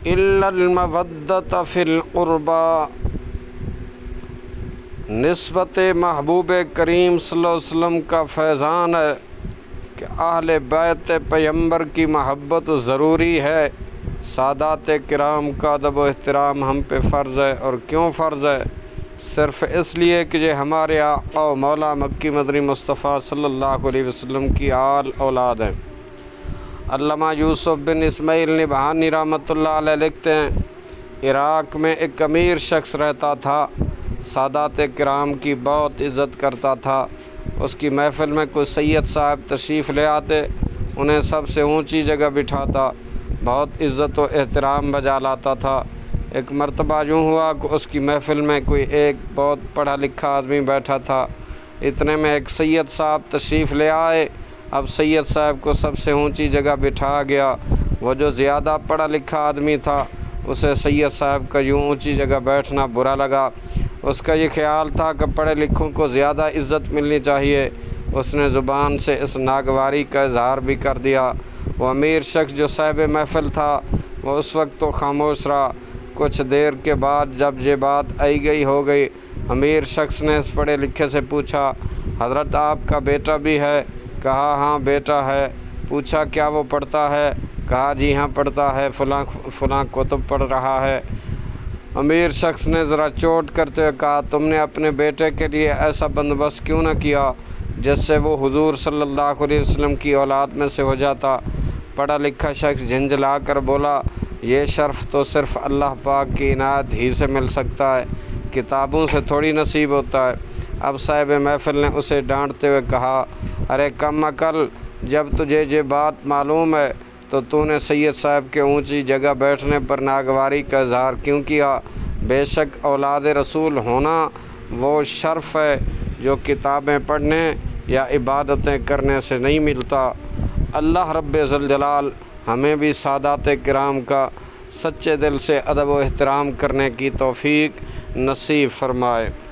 इल्लल मवद्दत fill क़ुर्बा। निस्बत महबूब करीम सल्लल्लाहु अलैहि वसल्लम का फैज़ान है कि अहले बैत पैगम्बर की महब्बत ज़रूरी है। सादात किराम का अदब व एहतराम हम पे फ़र्ज़ है। और क्यों फ़र्ज़ है? सिर्फ़ इसलिए कि ये हमारे आका व मौला मक्की मदनी मुस्तफ़ा सल्लल्लाहु अलैहि वसल्लम की आल औलाद हैं। अल्लामा यूसुफ़ बिन इस्माइल नबहानी रहमतुल्लाह अलैह लिखते हैं, इराक़ में एक अमीर शख्स रहता था, सादात किराम की बहुत इज़्ज़त करता था। उसकी महफ़िल में कोई सैयद साहब तशरीफ़ ले आते, उन्हें सबसे ऊंची जगह बिठाता, बहुत इज़्ज़त व एहतराम बजा लाता था। एक मरतबा यूँ हुआ कि उसकी महफ़िल में कोई एक बहुत पढ़ा लिखा आदमी बैठा था। इतने में एक सैयद साहब तशरीफ़ ले आए। अब सैयद साहब को सबसे ऊंची जगह बिठाया गया। वो जो ज़्यादा पढ़ा लिखा आदमी था, उसे सैयद साहब का यूँ ऊंची जगह बैठना बुरा लगा। उसका ये ख्याल था कि पढ़े लिखों को ज़्यादा इज़्ज़त मिलनी चाहिए। उसने ज़ुबान से इस नागवारी का इजहार भी कर दिया। वो अमीर शख्स जो साहिब महफ़िल था, वो उस वक्त तो खामोश रहा। कुछ देर के बाद जब ये बात आई गई हो गई, अमीर शख्स ने इस पढ़े लिखे से पूछा, हज़रत आपका बेटा भी है? कहा हाँ बेटा है। पूछा क्या वो पढ़ता है? कहा जी हाँ पढ़ता है, फ़लाँ कुतुब पढ़ रहा है। अमीर शख्स ने ज़रा चोट करते हुए कहा, तुमने अपने बेटे के लिए ऐसा बंदोबस्त क्यों न किया जिससे वो हुजूर सल्लल्लाहु अलैहि वसल्लम की औलाद में से हो जाता? पढ़ा लिखा शख्स झंझला कर बोला, ये शर्फ़ तो सिर्फ़ अल्लाह पाक की इनायत ही से मिल सकता है, किताबों से थोड़ी नसीब होता है। अब साहिब महफ़िल ने उसे डांटते हुए कहा, अरे कम अकल, जब तुझे ये बात मालूम है तो तूने सैयद साहब के ऊंची जगह बैठने पर नागवारी का इजहार क्यों किया? बेशक औलाद रसूल होना वो शर्फ़ है जो किताबें पढ़ने या इबादतें करने से नहीं मिलता। अल्लाह रब्बे ज़ुल जलाल हमें भी सादात किराम का सच्चे दिल से अदब व एहतराम करने की तौफ़ीक नसीब फ़रमाए।